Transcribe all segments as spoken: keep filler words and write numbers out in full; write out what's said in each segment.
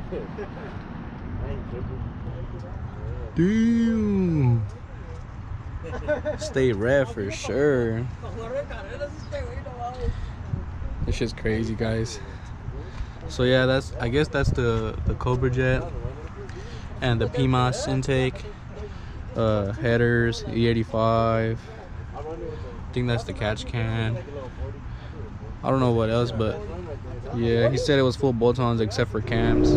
Damn. Stay red for sure. This shit's crazy, guys. So yeah, that's I guess that's the the Cobra jet and the P M A S intake, uh, headers, E eighty-five. I think that's the catch can. I don't know what else, but yeah, he said it was full bolt-ons except for cams.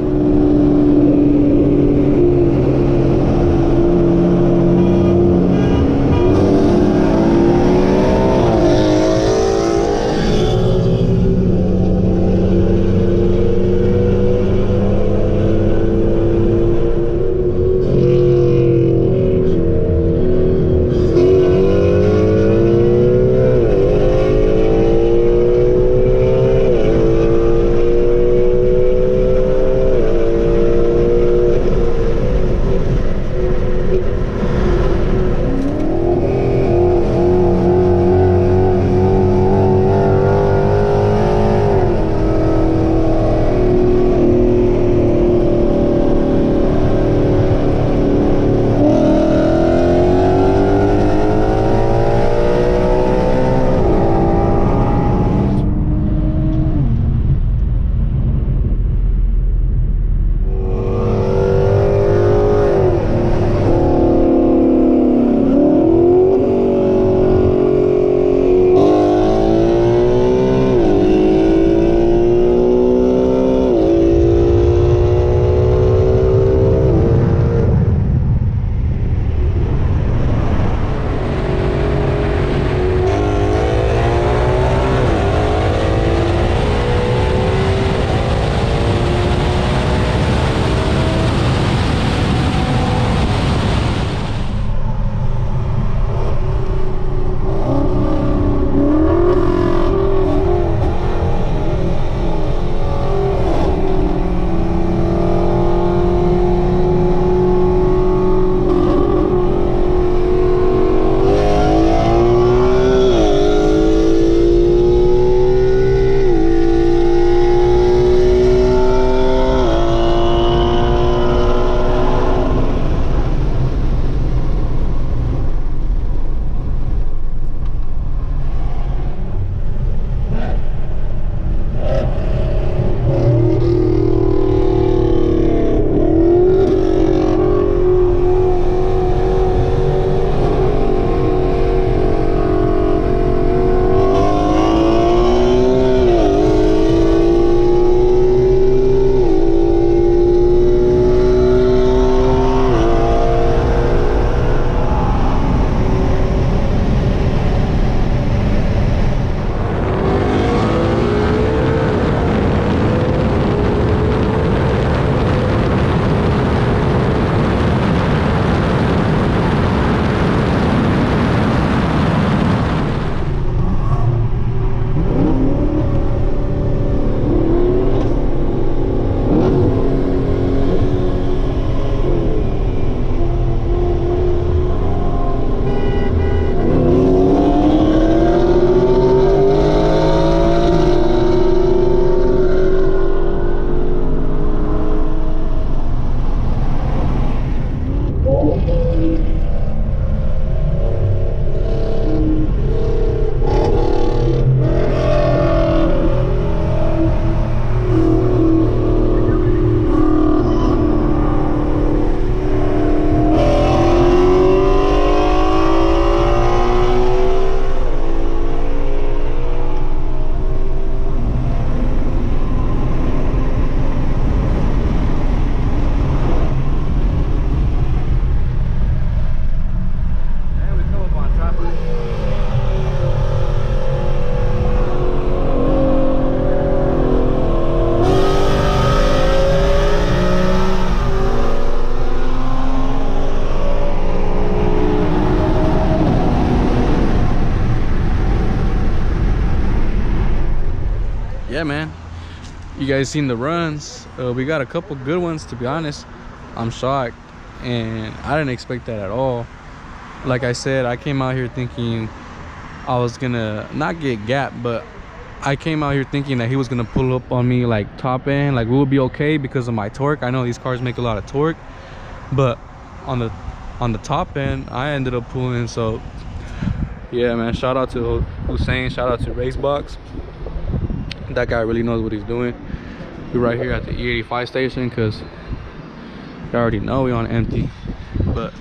yeah, man, you guys seen the runs. Uh, we got a couple good ones, to be honest. I'm shocked, and I didn't expect that at all. Like I said, I came out here thinking I was gonna not get gapped, but I came out here thinking that he was gonna pull up on me like top end, like we would be okay because of my torque. I know these cars make a lot of torque, but on the on the top end I ended up pulling. So yeah, man, shout out to Hussein, shout out to Racebox. That guy really knows what he's doing. We're right here at the E eighty-five station because you already know we on empty. But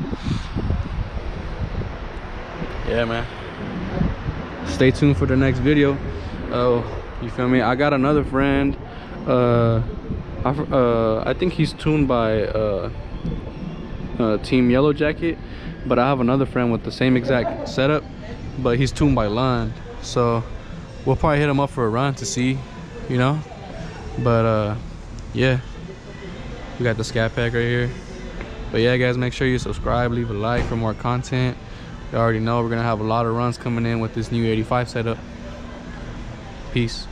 yeah, man, stay tuned for the next video. Oh, you feel me? I got another friend. Uh, I, uh, I think he's tuned by uh, uh, Team Yellow Jacket, but I have another friend with the same exact setup, but he's tuned by Lund. So we'll probably hit him up for a run to see, you know. But uh, yeah, we got the scat pack right here. But yeah, guys, make sure you subscribe, leave a like for more content. You already know we're gonna have a lot of runs coming in with this new eighty-five setup. Peace.